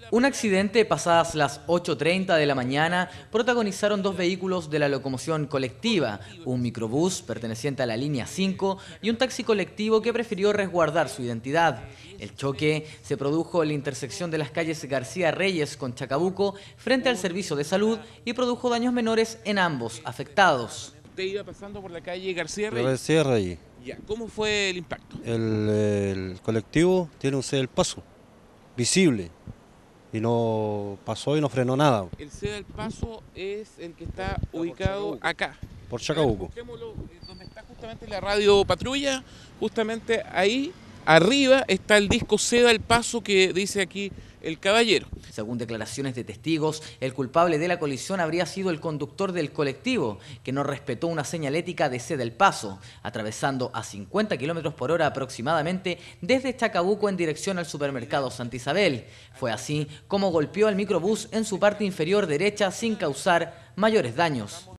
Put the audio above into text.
Un accidente pasadas las 8:30 de la mañana protagonizaron dos vehículos de la locomoción colectiva, un microbús perteneciente a la línea 5 y un taxi colectivo que prefirió resguardar su identidad. El choque se produjo en la intersección de las calles García Reyes con Chacabuco frente al servicio de salud y produjo daños menores en ambos afectados. Usted iba pasando por la calle García Pero Reyes. cierra allí. Ya, ¿cómo fue el impacto? El colectivo tiene un cede del paso, visible, y no pasó y no frenó nada, El cede del paso es el que está ubicado acá. por Chacabuco. Busquémoslo, donde está justamente la radio patrulla, justamente ahí arriba está el disco Ceda el Paso que dice aquí el caballero. Según declaraciones de testigos, el culpable de la colisión habría sido el conductor del colectivo, que no respetó una señalética de ceda el paso, atravesando a 50 km/h aproximadamente desde Chacabuco en dirección al supermercado Santa Isabel. Fue así como golpeó al microbús en su parte inferior derecha sin causar mayores daños.